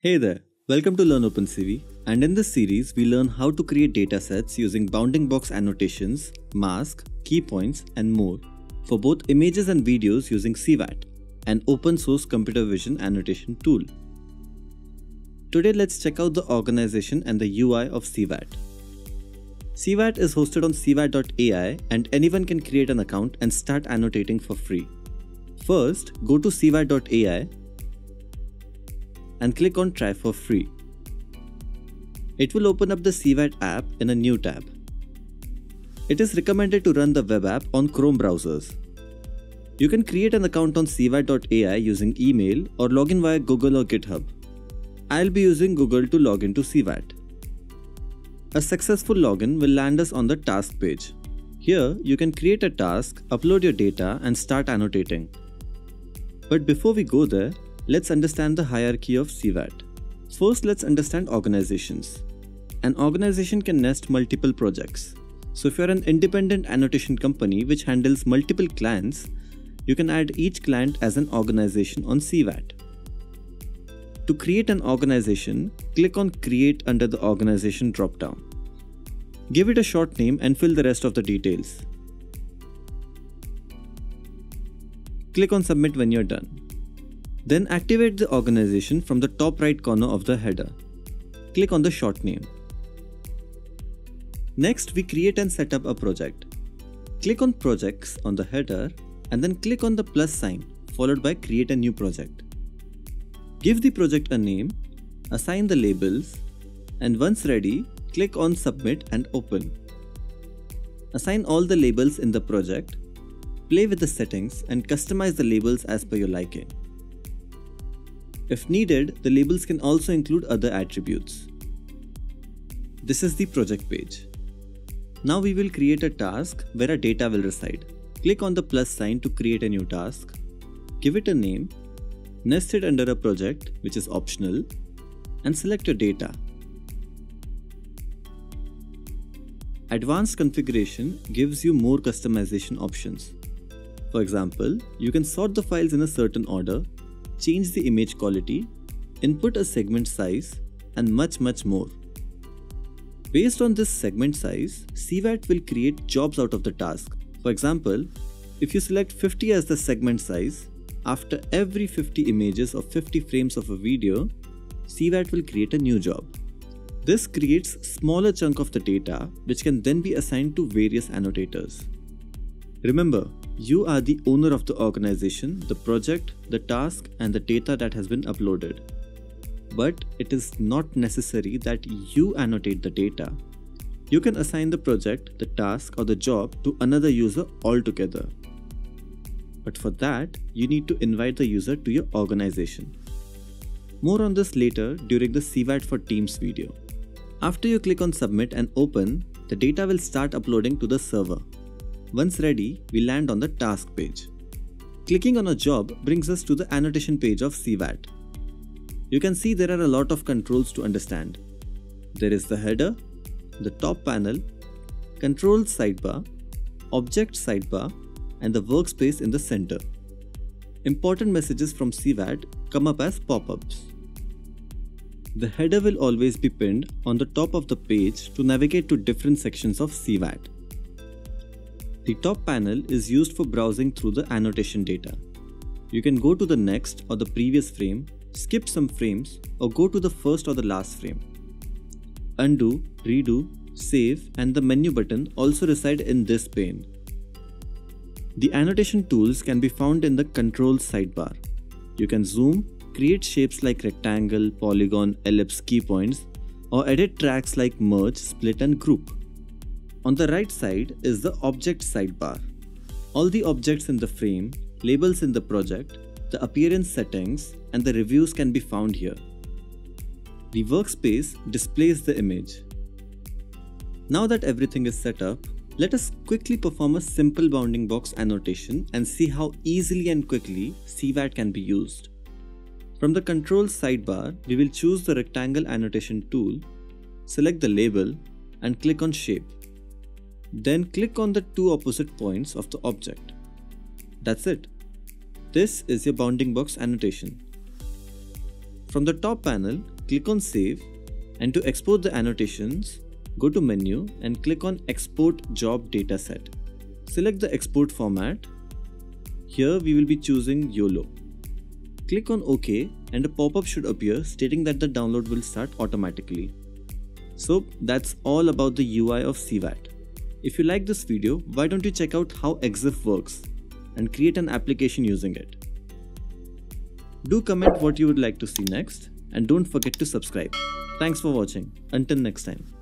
Hey there, welcome to LearnOpenCV, and in this series we learn how to create datasets using bounding box annotations, mask, key points and more for both images and videos using CVAT, an open source computer vision annotation tool. Today let's check out the organization and the UI of CVAT. CVAT is hosted on cvat.ai and anyone can create an account and start annotating for free. First, go to cvat.ai and click on Try for free. It will open up the CVAT app in a new tab. It is recommended to run the web app on Chrome browsers. You can create an account on cvat.ai using email or login via Google or GitHub. I'll be using Google to log into CVAT. A successful login will land us on the task page. Here, you can create a task, upload your data and start annotating. But before we go there, let's understand the hierarchy of CVAT. First, let's understand organizations. An organization can nest multiple projects. So if you're an independent annotation company which handles multiple clients, you can add each client as an organization on CVAT. To create an organization, click on Create under the Organization dropdown. Give it a short name and fill the rest of the details. Click on Submit when you're done. Then activate the organization from the top right corner of the header. Click on the short name. Next, we create and set up a project. Click on Projects on the header and then click on the plus sign followed by Create a new project. Give the project a name, assign the labels, and once ready, click on Submit and Open. Assign all the labels in the project, play with the settings and customize the labels as per your liking. If needed, the labels can also include other attributes. This is the project page. Now we will create a task where our data will reside. Click on the plus sign to create a new task. Give it a name, nest it under a project which is optional, and select your data. Advanced configuration gives you more customization options. For example, you can sort the files in a certain order, change the image quality, input a segment size, and much more. Based on this segment size, CVAT will create jobs out of the task. For example, if you select 50 as the segment size, after every 50 images or 50 frames of a video, CVAT will create a new job. This creates a smaller chunk of the data which can then be assigned to various annotators. Remember, you are the owner of the organization, the project, the task, and the data that has been uploaded. But it is not necessary that you annotate the data. You can assign the project, the task, or the job to another user altogether. But for that, you need to invite the user to your organization. More on this later during the CVAT for Teams video. After you click on Submit and Open, the data will start uploading to the server. Once ready, we land on the task page. Clicking on a job brings us to the annotation page of CVAT. You can see there are a lot of controls to understand. There is the header, the top panel, controls sidebar, object sidebar, and the workspace in the center. Important messages from CVAT come up as pop-ups. The header will always be pinned on the top of the page to navigate to different sections of CVAT. The top panel is used for browsing through the annotation data. You can go to the next or the previous frame, skip some frames, or go to the first or the last frame. Undo, redo, save, and the menu button also reside in this pane. The annotation tools can be found in the controls sidebar. You can zoom, create shapes like rectangle, polygon, ellipse, key points, or edit tracks like merge, split, and group. On the right side is the object sidebar. All the objects in the frame, labels in the project, the appearance settings, and the reviews can be found here. The workspace displays the image. Now that everything is set up, let us quickly perform a simple bounding box annotation and see how easily and quickly CVAT can be used. From the controls sidebar, we will choose the rectangle annotation tool, select the label, and click on Shape. Then click on the two opposite points of the object. That's it. This is your bounding box annotation. From the top panel, click on Save, and to export the annotations, go to Menu and click on Export Job Dataset. Select the export format. Here we will be choosing YOLO. Click on OK and a pop-up should appear stating that the download will start automatically. So that's all about the UI of CVAT. If you like this video, why don't you check out how EXIF works and create an application using it. Do comment what you would like to see next and don't forget to subscribe. Thanks for watching. Until next time.